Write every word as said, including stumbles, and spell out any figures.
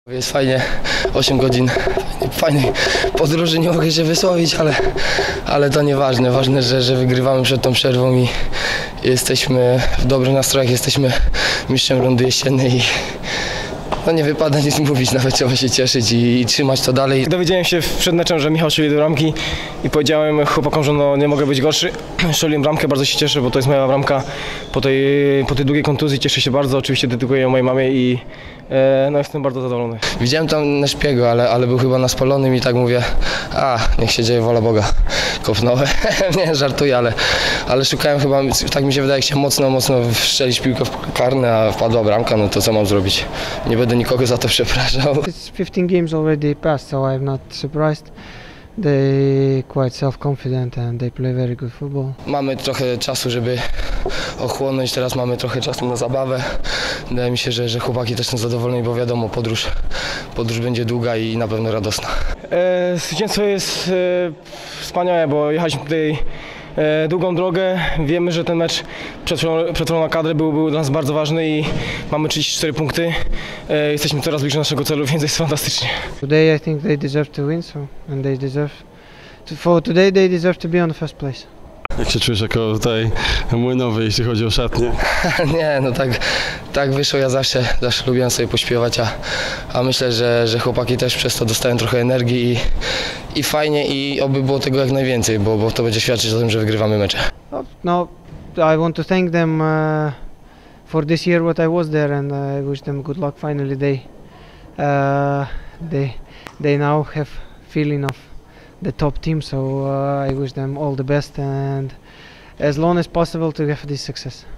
Jest fajnie, osiem godzin fajnej podróży, nie mogę się wysłowić, ale, ale to nieważne. Ważne, że, że wygrywamy przed tą przerwą i jesteśmy w dobrych nastrojach, jesteśmy mistrzem rundy jesiennej i no nie wypada nic mówić, nawet trzeba się cieszyć i, i trzymać to dalej. Dowiedziałem się przed meczem, że Michał strzelił do bramki i powiedziałem chłopakom, że no nie mogę być gorszy. Strzeliłem bramkę, bardzo się cieszę, bo to jest moja bramka po tej, po tej długiej kontuzji. Cieszę się bardzo, oczywiście dedykuję ją mojej mamie i e, no jestem bardzo zadowolony. Widziałem tam Neszpiego, ale, ale był chyba na spalonym i tak mówię, a niech się dzieje wola Boga. Kopnąłem, nie żartuję, ale, ale szukałem chyba, tak mi się wydaje, jak się mocno, mocno strzelić piłkę w pole karne, a wpadła bramka, no to co mam zrobić? Nie będę nikogo za to przepraszał. It's fifteen games already passed, so I'm not surprised. They quite self-confident and they play very good football. Mamy trochę czasu, żeby ochłonąć, teraz mamy trochę czasu na zabawę. Wydaje mi się, że, że chłopaki też są zadowoleni, bo wiadomo, podróż, podróż będzie długa i na pewno radosna. E, zwycięstwo jest e, wspaniałe, bo jechaliśmy tutaj e, długą drogę. Wiemy, że ten mecz przed chwilą, przed chwilą na kadrę był, był dla nas bardzo ważny i mamy trzydzieści cztery punkty. E, jesteśmy coraz bliżej naszego celu, więc jest fantastycznie. Today I think they deserve to win, so and they deserve to, for today they deserve to be on the first place. Jak się czujesz jako tutaj młynowy, jeśli chodzi o szatnię? Nie, no tak, tak wyszło, ja zawsze, zawsze lubiłem sobie pośpiewać, a, a myślę, że, że chłopaki też przez to dostają trochę energii i, i fajnie i oby było tego jak najwięcej, bo, bo to będzie świadczyć o tym, że wygrywamy mecze. No, I want to thank them uh, for this year what I was there and uh, I wish them good luck. Finally they uh, they they now have feeling of the top team, so uh, I wish them all the best and as long as possible to have this success.